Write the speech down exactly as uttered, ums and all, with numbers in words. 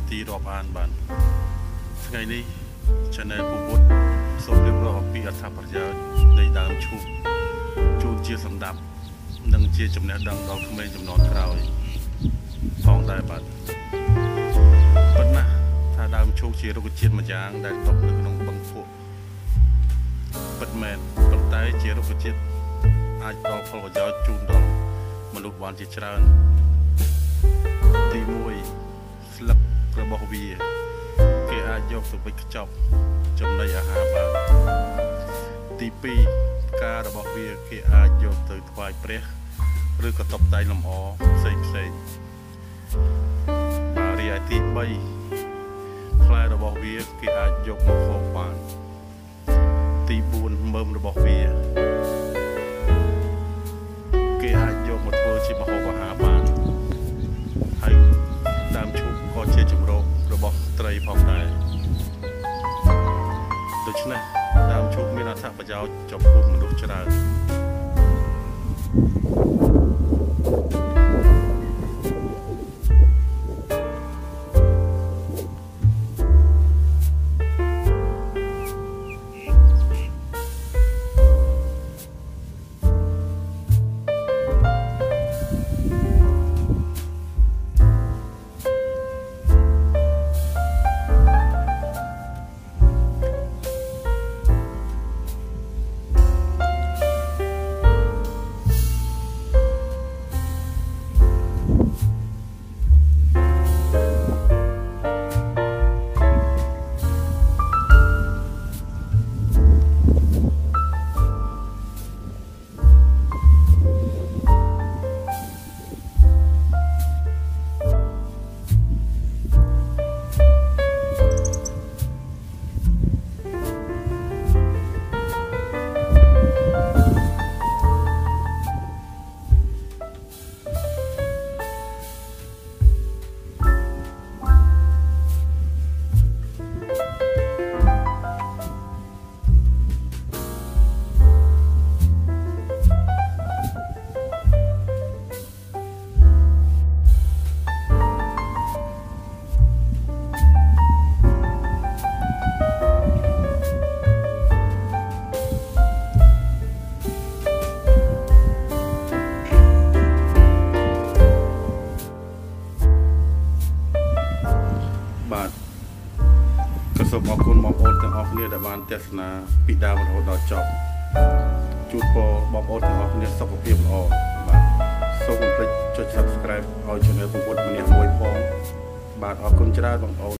ទីរាប់អានបានថ្ងៃនេះ Channel ពពុទ្ធសូមរៀបរាប់អំពីអត្ថប្រយោជន៍នៃដើមឈូកជូនជាសម្ដាប់និងជាចំណេះដឹងដល់ក្មេងជំនាន់ក្រោយផងដែរបាទប៉ុន្តែថាដើមឈូកជារុក្ខជាតិមួយយ៉ាងដែលតប់នៅក្នុងបឹងភក់ពិតមែនប៉ុន្តែជារុក្ខជាតិអាចផ្ដល់ផលប្រយោជន៍ជូនដល់មនុស្សបានជាច្រើនទីមួយស្លឹករបស់វាគេអាចយកទៅវេចខ្ចប់ចំណីអាហារបានទីពីរផ្ការបស់វាគេអាចយកទៅថ្វាយព្រះឬក៏តុបតែងលម្អផ្សេងផ្សេងបាទរីឯទីបីផ្លែរបស់វាគេអាចយកមកហូបបានទីបួនមើមរបស់វាគេអាចយកមកធ្វើជាម្ហូបអាហារបានហើយដើមឈូកក៏ជាជម្រករបស់ត្រីផងដែរដូច្នេះដើមឈូកមានអត្ថប្រយោជន៍ចំពោះមនុស្សច្រើនបាទក៏សូមអរគុណបងប្អូនទាំងអស់គ្នាដែលបានទស្សនាពីដើមរហូតដល់ចប់ជូនពរបងប្អូនទាំងអស់គ្នាសុខភាពល្អបាទសូមកុំភ្លេចចុច Subscribe ឲ្យ Channel ពពុទ្ធម្នាក់មួយផងបាទអរគុណច្រើនបងប្អូន